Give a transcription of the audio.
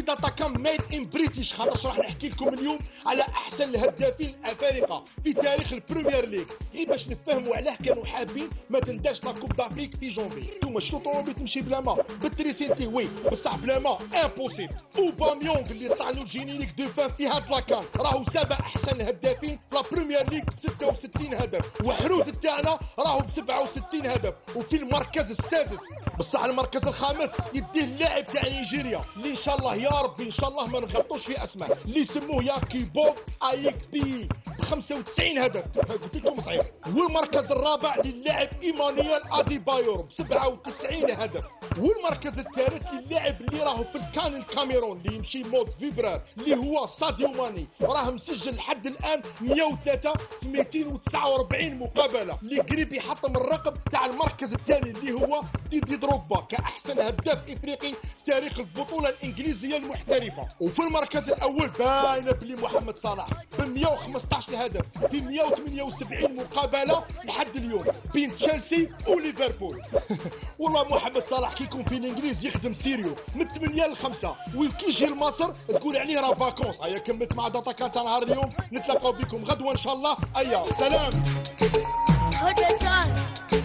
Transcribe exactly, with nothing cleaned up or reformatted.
داتا كام ميد ان بريتيش، خاطر راح نحكي لكم اليوم على احسن الهدافين الافارقه في تاريخ البريمير ليغ، غير باش نفهموا علاه كانوا حابين ما تنداش لا كوب دافريك في جونفي. انتوما شنو طوموبيل تمشي بلا ما بالتريسيتي وي، بصح بلا ما امبوسيبل. اوباميونغ اللي طلعوا الجينيريك دو فان في هاد لاكان راهو سابع احسن الهدافين لا بريمير ليغ ب ستة وستين هدف، وحروز تاعنا راهو ب سبعة وستين هدف، وفي المركز السادس. بصح المركز الخامس يديه اللاعب تاع نيجيريا اللي ان شاء الله يا ربي ان شاء الله ما نغلطوش في اسماء، اللي يسموه ياكي بوب ايك بي ب خمسة وتسعين هدف، قلت لكم صحيح. والمركز الرابع للاعب ايمانويل اديبايور ب سبعة وتسعين هدف. والمركز الثالث للاعب اللي راهو في الكان الكاميرون اللي يمشي مود فيبرار اللي هو ساديو ماني، راه مسجل لحد الان مئة وثلاثة في مئتين وتسعة وأربعين مقابله، اللي قريب يحطم الرقم تاع المركز الثاني اللي هو ديدي دروغبا كاحسن هداف افريقي في تاريخ البطوله الانجليزيه المحترفه. وفي المركز الاول باينه بلي محمد صلاح ب مئة وخمسطاش هدف في مئة وثمانية وسبعين مقابله لحد اليوم بين تشيلسي وليفربول. والله محمد صلاح كي يكون في الانجليز يخدم سيريو من ثمانية ل خمسة، وكي يجي لمصر تقول عليه راه فاكونس. هيا كملت مع داتا كات نهار اليوم، نتلاقاو بكم غدوه ان شاء الله. ايا سلام.